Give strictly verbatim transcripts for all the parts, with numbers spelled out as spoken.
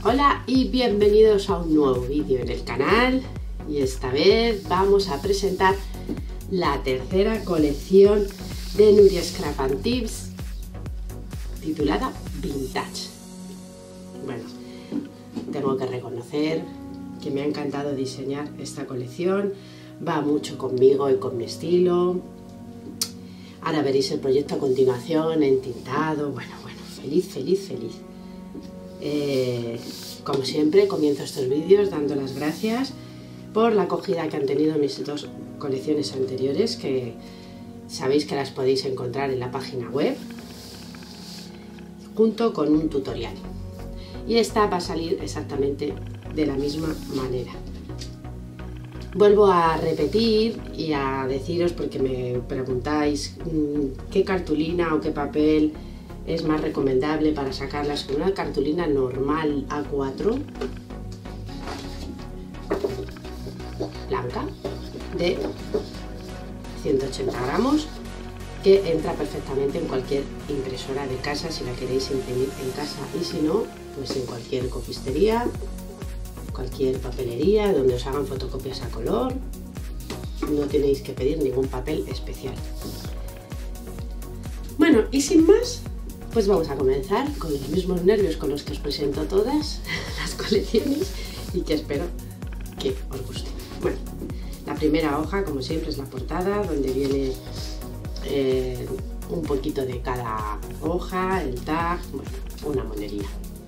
Hola y bienvenidos a un nuevo vídeo en el canal, y esta vez vamos a presentar la tercera colección de Nuria Scrap and Tips titulada Vintage. Bueno, tengo que reconocer que me ha encantado diseñar esta colección, va mucho conmigo y con mi estilo. Ahora veréis el proyecto a continuación, entintado, bueno, bueno, feliz, feliz, feliz. Eh, como siempre, comienzo estos vídeos dando las gracias por la acogida que han tenido mis dos colecciones anteriores, que sabéis que las podéis encontrar en la página web, junto con un tutorial. Y esta va a salir exactamente de la misma manera. Vuelvo a repetir y a deciros, porque me preguntáis qué cartulina o qué papel es más recomendable para sacarlas. Una cartulina normal A cuatro blanca de ciento ochenta gramos, que entra perfectamente en cualquier impresora de casa si la queréis imprimir en casa, y si no, pues en cualquier copistería, cualquier papelería donde os hagan fotocopias a color. No tenéis que pedir ningún papel especial. Bueno, y sin más, pues vamos a comenzar con los mismos nervios con los que os presento todas las colecciones y que espero que os guste. Bueno, la primera hoja, como siempre, es la portada, donde viene eh, un poquito de cada hoja, el tag, bueno, una monería.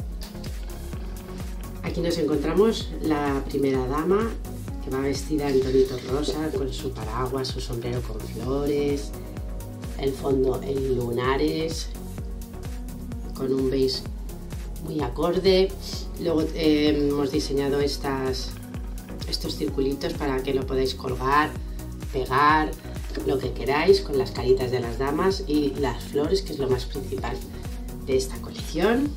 Aquí nos encontramos la primera dama, que va vestida en tonitos rosa, con su paraguas, su sombrero con flores, el fondo en lunares, con un beige muy acorde. Luego eh, hemos diseñado estas, estos circulitos para que lo podáis colgar, pegar, lo que queráis, con las caritas de las damas y las flores, que es lo más principal de esta colección.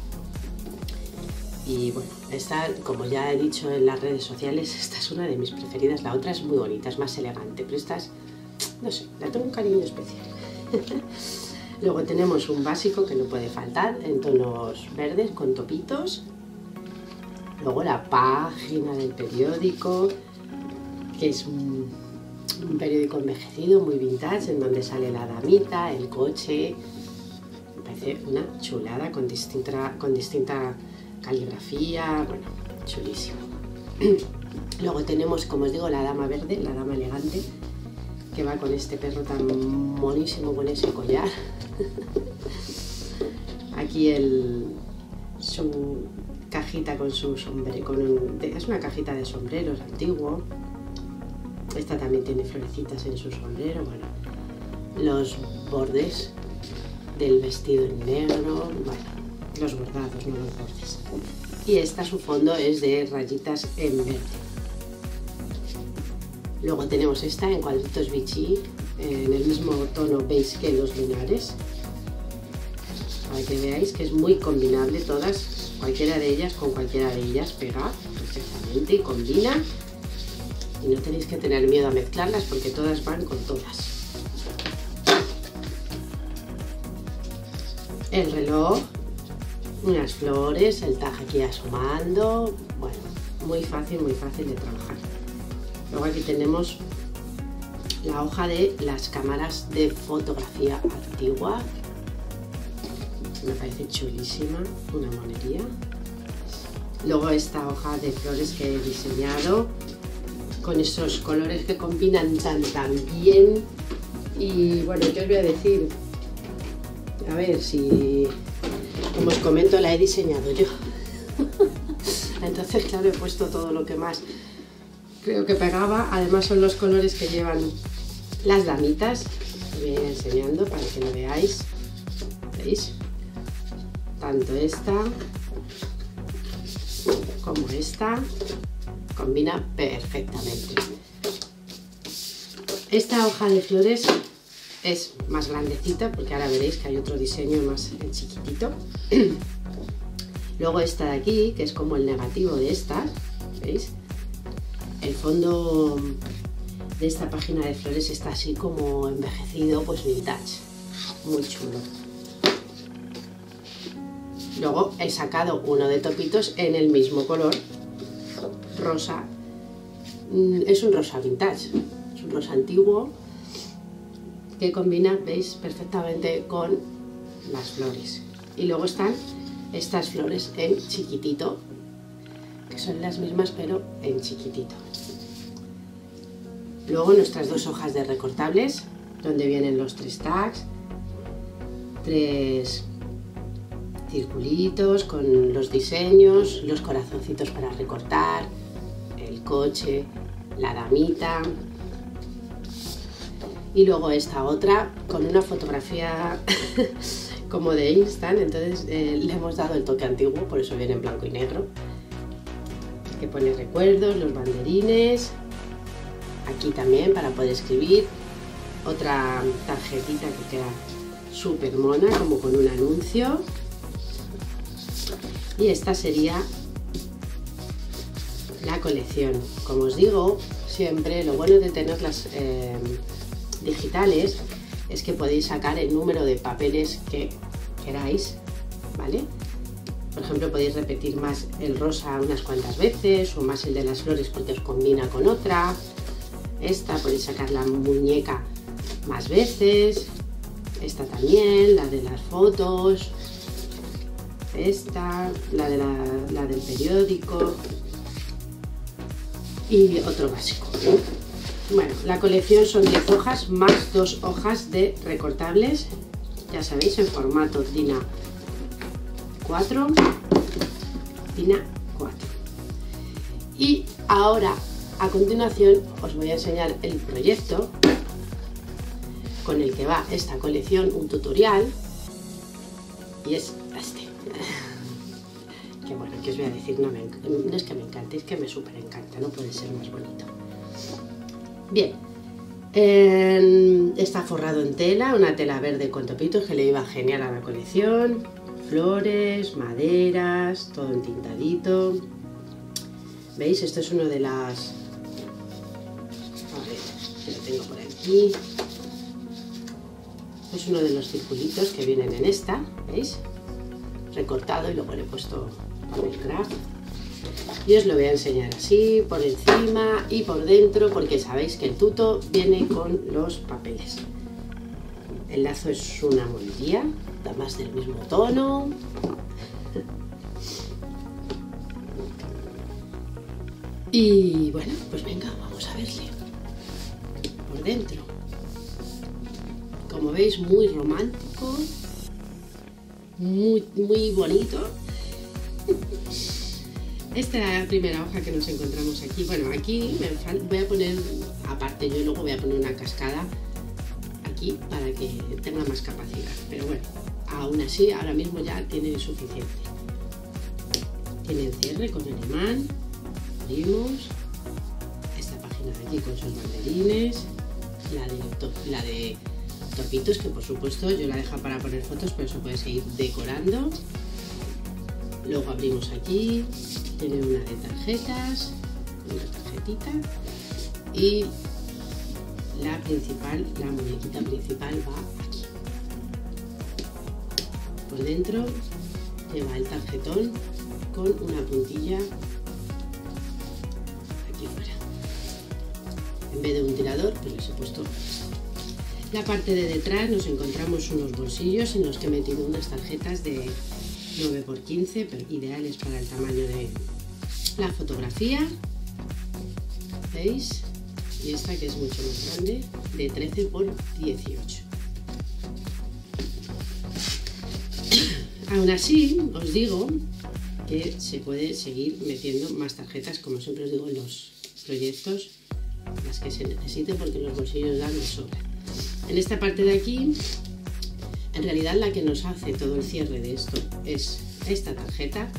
Y bueno, esta, como ya he dicho en las redes sociales, esta es una de mis preferidas. La otra es muy bonita, es más elegante, pero esta es, no sé, la tengo un cariño especial. Luego tenemos un básico que no puede faltar, en tonos verdes con topitos. Luego la página del periódico, que es un, un periódico envejecido, muy vintage, en donde sale la damita, el coche. Me parece una chulada, con distinta, con distinta caligrafía, bueno, chulísimo. Luego tenemos, como os digo, la dama verde, la dama elegante, que va con este perro tan monísimo, con ese collar. Aquí el, su cajita con su sombrero, con un, es una cajita de sombreros antiguo. Esta también tiene florecitas en su sombrero. Bueno, los bordes del vestido en negro, bueno, los bordados, no los bordes. Y esta, su fondo, es de rayitas en verde. Luego tenemos esta en cuadritos Vichy, en el mismo tono beige que los lunares, para que veáis que es muy combinable todas, cualquiera de ellas con cualquiera de ellas pega perfectamente y combina, y no tenéis que tener miedo a mezclarlas, porque todas van con todas. El reloj, unas flores, el tag aquí asomando, bueno, muy fácil, muy fácil de trabajar. Luego aquí tenemos la hoja de las cámaras de fotografía antigua, me parece chulísima, una monería. Luego esta hoja de flores que he diseñado, con esos colores que combinan tan tan bien. Y bueno, yo os voy a decir, a ver si, como os comento, la he diseñado yo. Entonces, claro, he puesto todo lo que más creo que pegaba. Además son los colores que llevan las damitas. Os voy a ir enseñando para que lo veáis. ¿Veis? Tanto esta como esta combina perfectamente. Esta hoja de flores es más grandecita, porque ahora veréis que hay otro diseño más chiquitito. Luego esta de aquí, que es como el negativo de estas, ¿veis? El fondo de esta página de flores está así como envejecido, pues vintage, muy chulo. Luego he sacado uno de topitos en el mismo color, rosa. Es un rosa vintage, es un rosa antiguo que combina, veis, perfectamente con las flores. Y luego están estas flores en chiquitito, que son las mismas pero en chiquitito. Luego nuestras dos hojas de recortables, donde vienen los tres tags, tres circulitos con los diseños, los corazoncitos para recortar, el coche, la damita. Y luego esta otra con una fotografía como de Instant, entonces eh, le hemos dado el toque antiguo, por eso viene en blanco y negro, que pone recuerdos, los banderines, aquí también para poder escribir, otra tarjetita que queda súper mona, como con un anuncio, y esta sería la colección. Como os digo, siempre lo bueno de tenerlas eh, digitales es que podéis sacar el número de papeles que queráis, ¿vale? Por ejemplo, podéis repetir más el rosa unas cuantas veces o más el de las flores porque os combina con otra. Esta podéis sacar la muñeca más veces, esta también, la de las fotos, esta, la, de la, la del periódico y otro básico. Bueno, la colección son diez hojas más dos hojas de recortables, ya sabéis, en formato DIN A cuatro, DIN A cuatro. Y ahora, a continuación, os voy a enseñar el proyecto con el que va esta colección, un tutorial, y es este. Que bueno, que os voy a decir, no, me, no es que me encante, es que me súper encanta, no puede ser más bonito. Bien, eh, está forrado en tela, una tela verde con topitos que le iba genial a la colección, flores, maderas, todo entintadito. ¿Veis? Esto es uno de las... A ver, que lo tengo por aquí. Es uno de los circulitos que vienen en esta, ¿veis? Recortado y luego le he puesto papel craft. Y os lo voy a enseñar así, por encima y por dentro, porque sabéis que el tuto viene con los papeles. El lazo es una moldía, además del mismo tono. Y bueno, pues venga, vamos a verle por dentro. Como veis, muy romántico, muy, muy bonito. Esta es la primera hoja que nos encontramos aquí. Bueno, aquí me voy a poner, aparte yo luego voy a poner una cascada aquí para que tenga más capacidad. Pero bueno, aún así ahora mismo ya tiene suficiente. Tiene el cierre con el imán. Abrimos esta página de aquí con sus banderines. La de, to la de topitos, que por supuesto yo la dejo para poner fotos, pero eso puede seguir decorando. Luego abrimos aquí. Tiene una de tarjetas, una tarjetita, y la principal, la muñequita principal va aquí. Por dentro lleva el tarjetón con una puntilla aquí fuera. En vez de un tirador, pues les he puesto esto. La parte de detrás nos encontramos unos bolsillos en los que he metido unas tarjetas de nueve por quince, pero ideales para el tamaño de la fotografía, ¿veis? Y esta, que es mucho más grande, de trece por dieciocho. Aún así, os digo que se puede seguir metiendo más tarjetas, como siempre os digo en los proyectos, las que se necesiten, porque los bolsillos dan de sobra. En esta parte de aquí, en realidad la que nos hace todo el cierre de esto es esta tarjeta,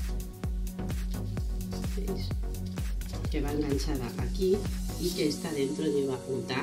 ¿veis? Que va enganchada aquí y que esta dentro lleva un tag.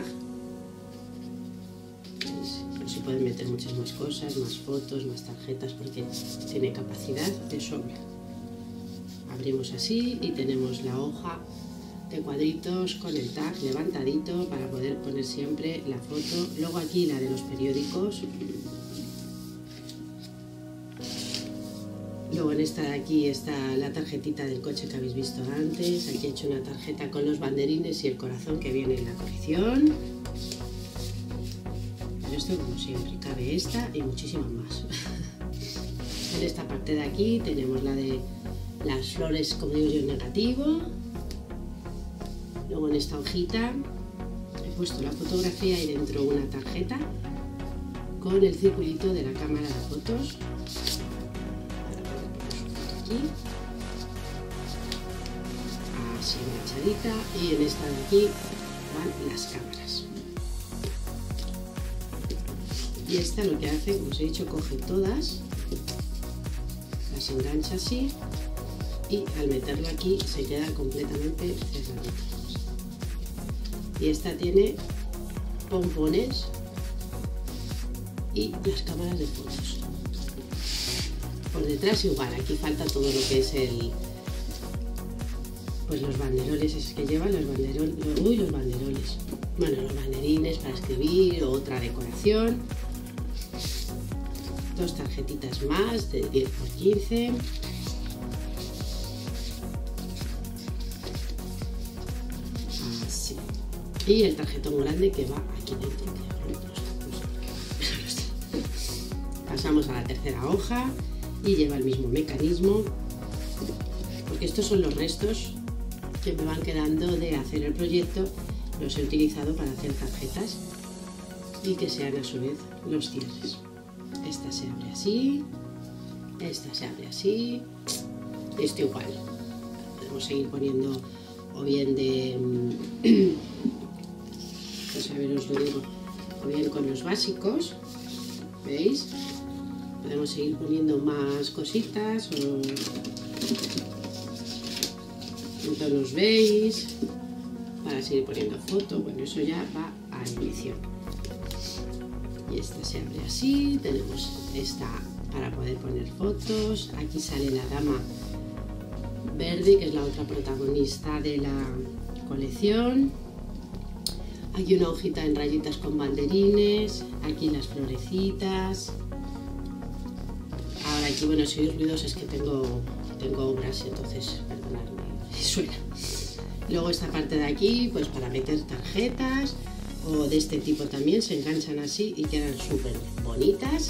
¿Veis? Pero se pueden meter muchas más cosas, más fotos, más tarjetas, porque tiene capacidad de sobra. Abrimos así y tenemos la hoja de cuadritos con el tag levantadito para poder poner siempre la foto. Luego aquí la de los periódicos. Luego en esta de aquí está la tarjetita del coche que habéis visto antes. Aquí he hecho una tarjeta con los banderines y el corazón que viene en la colección. Pero esto como siempre, cabe esta y muchísimas más. En esta parte de aquí tenemos la de las flores, como digo yo, en negativo. Luego en esta hojita he puesto la fotografía y dentro una tarjeta con el circulito de la cámara de fotos. Aquí. Así enganchadita, y en esta de aquí van las cámaras. Y esta lo que hace, como os he dicho, coge todas, las engancha así y al meterlo aquí se queda completamente cerradita. Y esta tiene pompones y las cámaras de fotos. Por detrás igual, aquí falta todo lo que es el, pues los banderoles esos que llevan, los banderoles, uy, los banderoles, bueno, los banderines para escribir, otra decoración, dos tarjetitas más de diez por quince, así, y el tarjetón grande que va aquí dentro. Pasamos a la tercera hoja y lleva el mismo mecanismo, porque estos son los restos que me van quedando de hacer el proyecto. Los he utilizado para hacer tarjetas y que sean a su vez los cierres. Esta se abre así, esta se abre así, esto igual. Podemos seguir poniendo o bien de, pues a ver, os lo digo, o bien con los básicos, ¿veis? Podemos seguir poniendo más cositas o en tonos beige para seguir poniendo foto. Bueno, eso ya va a elección. Y esta se abre así. Tenemos esta para poder poner fotos. Aquí sale la dama verde, que es la otra protagonista de la colección. Aquí una hojita en rayitas con banderines. Aquí las florecitas. Ahora aquí, bueno, si oís ruidos es que tengo, tengo obras, entonces perdonadme si suena. Luego esta parte de aquí, pues para meter tarjetas o de este tipo también, se enganchan así y quedan súper bonitas.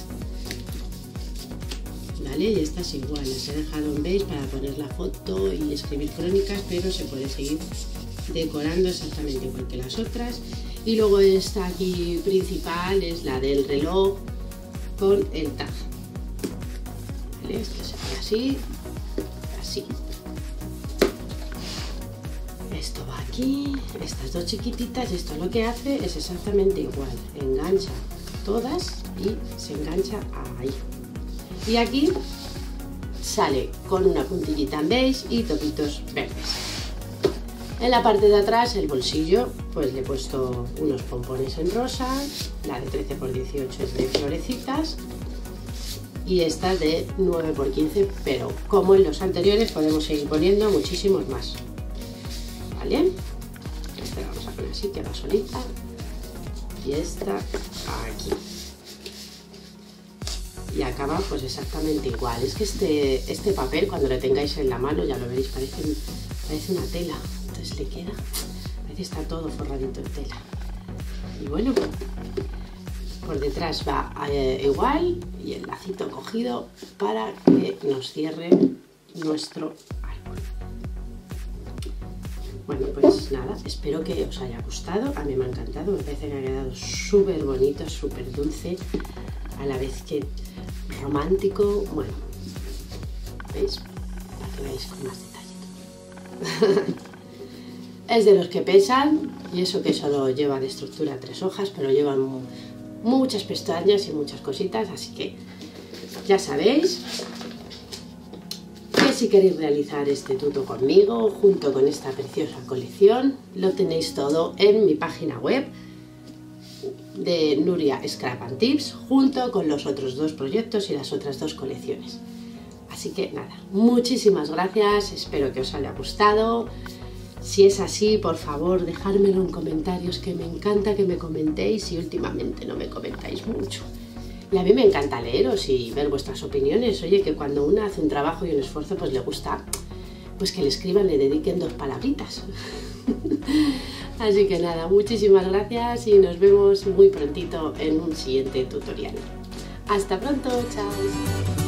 Vale, y estas igual, las he dejado en beige para poner la foto y escribir crónicas, pero se puede seguir decorando exactamente igual que las otras. Y luego esta aquí principal es la del reloj con el tag. Esto se ve así, así. Esto va aquí, estas dos chiquititas, esto lo que hace es exactamente igual. Engancha todas y se engancha ahí. Y aquí sale con una puntillita en beige y topitos verdes. En la parte de atrás, el bolsillo, pues le he puesto unos pompones en rosa, la de trece por dieciocho es de florecitas. Y esta de nueve por quince, pero como en los anteriores podemos seguir poniendo muchísimos más. ¿Vale? Esta la vamos a poner así, que va solita. Y esta aquí. Y acaba pues exactamente igual. Es que este, este papel, cuando lo tengáis en la mano, ya lo veréis, parece, parece una tela. Entonces le queda, parece que está todo forradito en tela. Y bueno, por detrás va eh, igual y el lacito cogido para que nos cierre nuestro árbol. Bueno, pues nada, espero que os haya gustado. A mí me ha encantado, me parece que ha quedado súper bonito, súper dulce, a la vez que romántico. Bueno, ¿veis? Para que veáis con más detalle. Es de los que pesan, y eso que solo lleva de estructura tres hojas, pero llevan muchas pestañas y muchas cositas, así que ya sabéis que si queréis realizar este tuto conmigo, junto con esta preciosa colección, lo tenéis todo en mi página web de Nuria Scrap and Tips, junto con los otros dos proyectos y las otras dos colecciones. Así que nada, muchísimas gracias, espero que os haya gustado. Si es así, por favor, dejármelo en comentarios, que me encanta que me comentéis y últimamente no me comentáis mucho. Y a mí me encanta leeros y ver vuestras opiniones. Oye, que cuando uno hace un trabajo y un esfuerzo, pues le gusta pues que le escriban, le dediquen dos palabritas. Así que nada, muchísimas gracias y nos vemos muy prontito en un siguiente tutorial. Hasta pronto, chao.